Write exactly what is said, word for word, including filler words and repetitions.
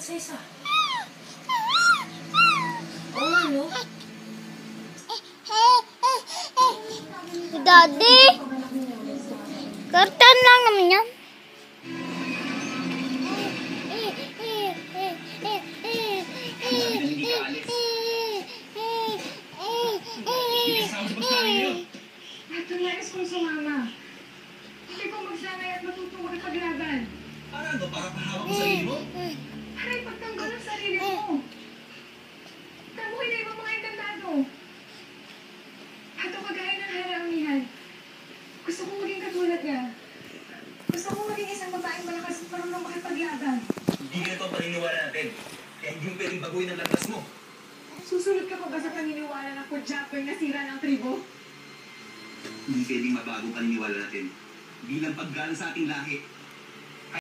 isa-isa. Oo nga, no? Daddy! Karton lang naman yan. Ito na eskul sa mama. Hindi ko magsanay at matuto makipaglaban. Para ano? Para pahawak mo sarili mo? Para ipagtanggol ang sarili mo. Tamuhin na ibang mga enkantado. At o kagaya ng haramihan. Gusto kong maging katulad niya. Gusto kong maging isang babaeng malakas at marunong makipaglaban. Hindi ganito ang paniniwala natin. Kaya hindi mo pwedeng baguhin ang landas mo. Susunod ka pa ba sa paniniwala ng Kudyakoy na sira ng tribo? Hindi pwedeng mabago ang paniniwala natin. Bilang paggalang sa ating lahi,